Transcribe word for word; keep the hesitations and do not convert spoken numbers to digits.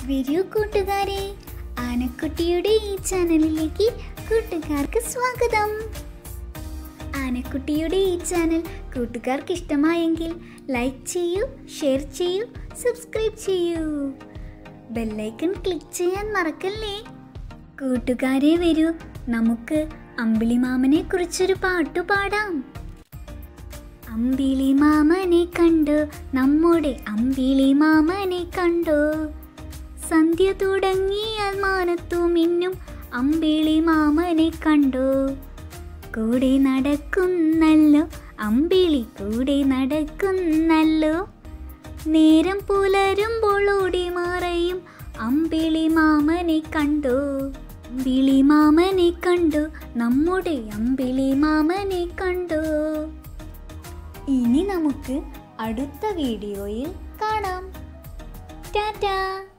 വരൂ കൂട്ടുകാരെ, ആനക്കുട്ടിയുടെ ഈ ചാനലിലേക്ക് കൂട്ടുകാർക്ക് സ്വാഗതം. ആനക്കുട്ടിയുടെ ഈ ചാനൽ കൂട്ടുകാർക്ക് ഇഷ്ടമായെങ്കിൽ ലൈക്ക് ചെയ്യൂ, ഷെയർ ചെയ്യൂ, സബ്സ്ക്രൈബ് ചെയ്യൂ. ബെല്ലൈക്കൺ ക്ലിക്ക് ചെയ്യാൻ മറക്കല്ലേ. കൂട്ടുകാരെ വരൂ, നമുക്ക് അമ്പിളി മാമനെ കുറിച്ചൊരു പാട്ടു പാടാം. അമ്പിളി മാമനെ കണ്ടു, നമ്മുടെ അമ്പിളി മാമനെ കണ്ടു. സന്ധ്യ തുടങ്ങിയാൽ മാനത്തു മിന്നും അമ്പിളി മാമനെ കണ്ടു. കൂടെ നടക്കുന്നല്ലോ അമ്പിളി, കൂടെ നടക്കുന്നല്ലോ. നേരം പുലരുമ്പോൾ ഓടി മറയും അമ്പിളി മാമനെ കണ്ടു. അമ്പിളി മാമനെ കണ്ടു, നമ്മുടെ അമ്പിളി മാമനെ കണ്ടു. ഇനി നമുക്ക് അടുത്ത വീഡിയോയിൽ കാണാം. ടാറ്റാ.